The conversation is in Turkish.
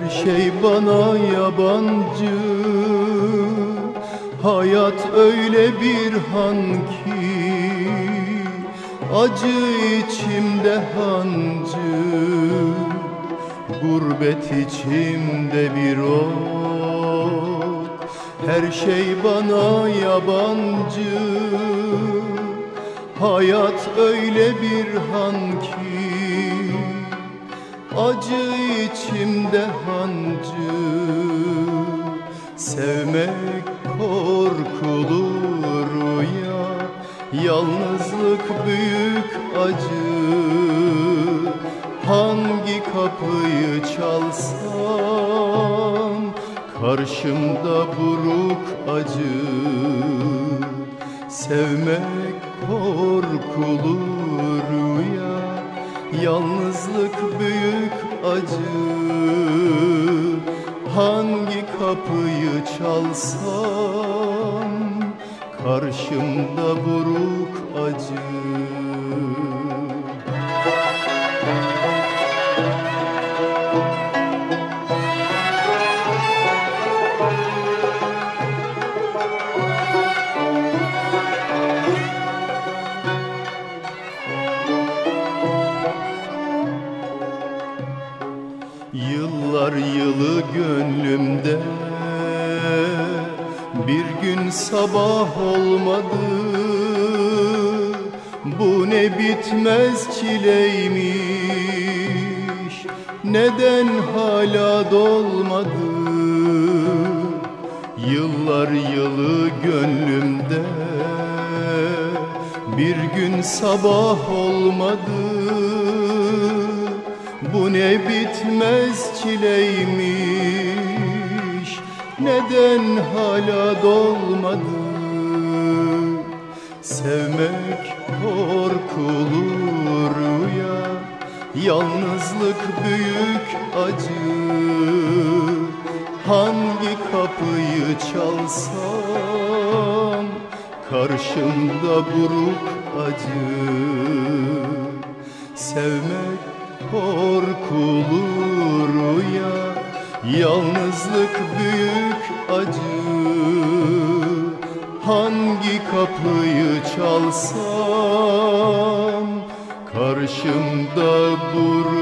şey bana yabancı, hayat öyle bir han ki, acı içimde hancı, gurbet içimde bir ok. Her şey bana yabancı, hayat öyle bir han ki, acı içimde hancı. Sevmek korkulu rüya, yalnızlık büyük acı. Hangi kapıyı çalsam karşımda buruk acı. Sevmek korkulu rüya, yalnızlık büyük acı. Hangi kapıyı çalsam karşımda buruk acı. Yıllar yılı gönlümde bir gün sabah olmadı. Bu ne bitmez çileymiş, neden hala dolmadı? Yıllar yılı gönlümde bir gün sabah olmadı. Bu ne bitmez çileymiş, neden hala dolmadı? Sevmek korkulu rüya, yalnızlık büyük acı. Hangi kapıyı çalsam karşımda buruk acı. Sevmek korkulu rüya, yalnızlık büyük acı. Hangi kapıyı çalsam karşımda buruk